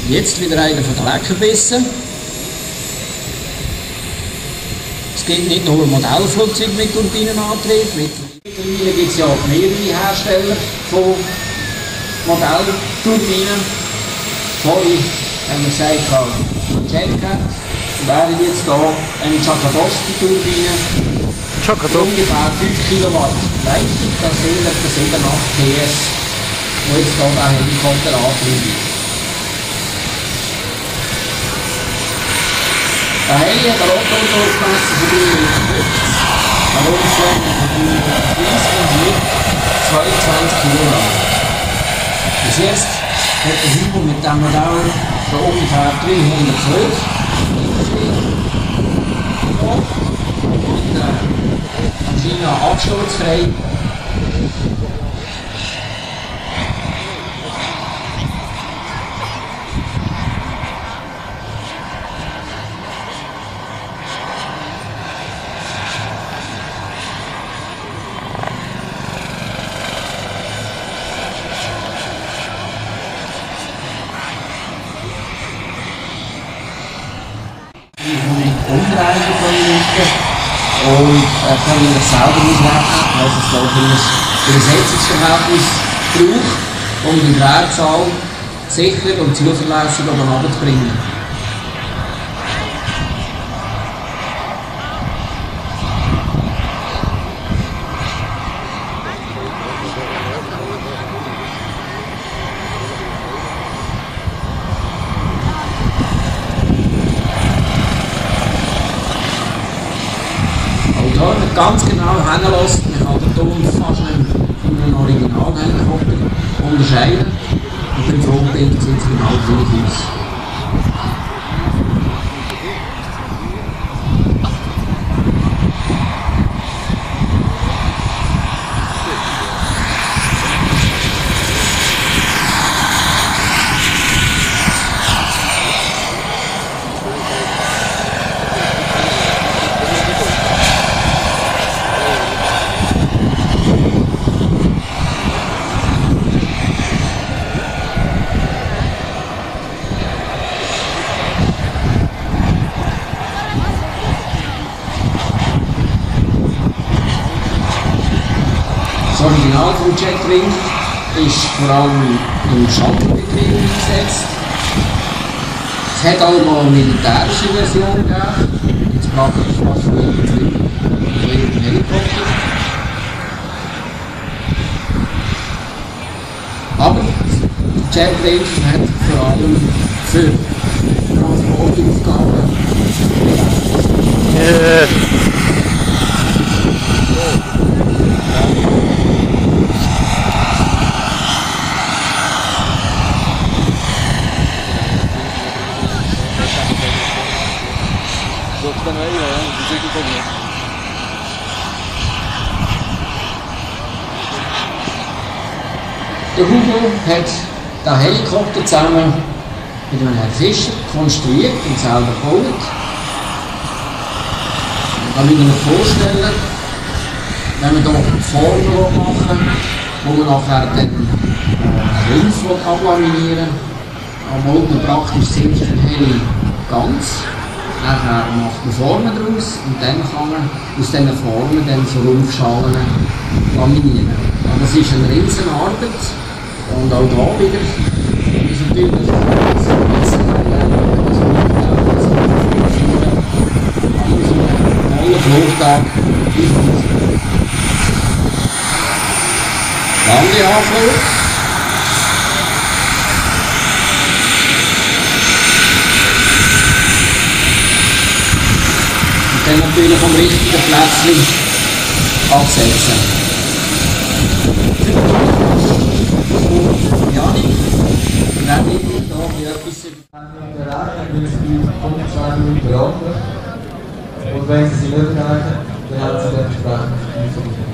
Jetzt wieder einer von den Leckerbissen. Es gibt nicht nur Modellflugzeuge mit Turbinenantrieb. Mittlerweile gibt es ja auch mehrere Hersteller von Modellturbinen. Vorhin haben wir gesagt, Jetcat wäre jetzt hier eine Chakadoski-Turbine. Ungefähr 5 Kilowatt Leistung, das sind etwa 7, 8 PS, wo jetzt hier der Helikopter antrieben. Der Heli hat eine Rotorumdurchmesser von 3,50 Meter, eine Rumpflänge von 330 und wiegt 22 Kilogramm. Bis jetzt hat der Hypo mit diesem Modell so ungefähr 312 und Maschine absturzfrei. Umdrehen und kann ich das selber ausrechnen, was es da für ein Übersetzungsverhältnis braucht, um die Drehzahl sicher und zuverlässig oben runterzubringen. Da nicht ganz genau hinlässt, man kann den Ton fast nicht von einem Originalhelikopter unterscheiden und beim Frontbild sieht es genau gleich aus. Das Original vom Jetwing ist vor allem im Shuttle-Betrieb eingesetzt. Es hat auch mal eine militärische Version gegeben, jetzt praktisch fast für jeden Helikopter. Aber der Jetwing hat vor allem für Transportaufgaben Der Hugo hat den Helikopter zusammen mit einem Herrn Fischer konstruiert und selber gebaut. Da müsst ihr euch vorstellen, wenn wir hier Formen machen, wo wir nachher den Rumpf ablaminieren, dann baut man praktisch ziemlich den Heli ganz. Nachher macht man Formen daraus und dann kann man aus diesen Formen dann so Rumpfschalen laminieren. Aber das ist eine riesige Arbeit und auch da wieder ist natürlich alle Flugtag Landeanflug. Dann natürlich vom richtigen Plätzchen absetzen. Janik, wenn ich hier etwas und wenn Sie sie nicht merken, dann haben Sie dementsprechend